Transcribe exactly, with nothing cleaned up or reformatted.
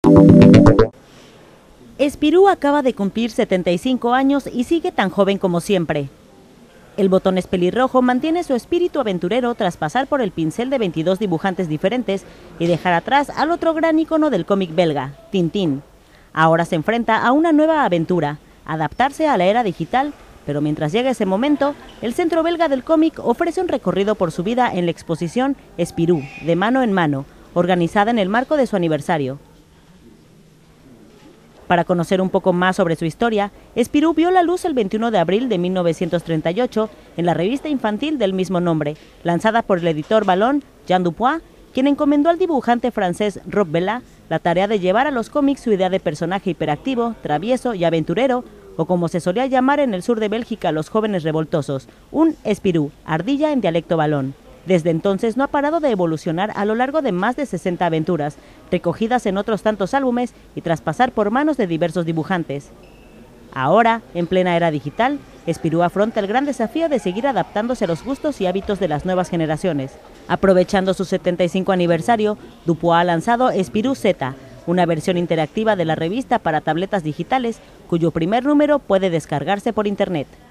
Spirou acaba de cumplir setenta y cinco años y sigue tan joven como siempre. El Botones pelirrojo mantiene su espíritu aventurero tras pasar por el pincel de veintidós dibujantes diferentes y dejar atrás al otro gran ícono del cómic belga, Tintín. Ahora se enfrenta a una nueva aventura, adaptarse a la era digital, pero mientras llega ese momento, el Centro Belga del Cómic ofrece un recorrido por su vida en la exposición Spirou, de mano en mano, organizada en el marco de su aniversario. Para conocer un poco más sobre su historia, Spirou vio la luz el veintiuno de abril de mil novecientos treinta y ocho en la revista infantil del mismo nombre, lanzada por el editor Vallon, Jean Dupuis, quien encomendó al dibujante francés Rob Bellat la tarea de llevar a los cómics su idea de personaje hiperactivo, travieso y aventurero, o como se solía llamar en el sur de Bélgica a los jóvenes revoltosos, un Spirou, ardilla en dialecto valón. Desde entonces no ha parado de evolucionar a lo largo de más de sesenta aventuras, recogidas en otros tantos álbumes y tras pasar por manos de diversos dibujantes. Ahora, en plena era digital, Spirou afronta el gran desafío de seguir adaptándose a los gustos y hábitos de las nuevas generaciones. Aprovechando su setenta y cinco aniversario, Dupuis ha lanzado Spirou Z, una versión interactiva de la revista para tabletas digitales, cuyo primer número puede descargarse por internet.